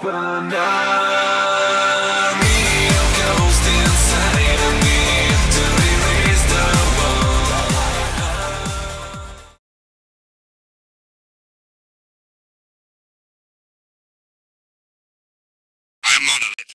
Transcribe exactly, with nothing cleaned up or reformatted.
an army of ghosts inside of me to erase the world. I'm Monolith.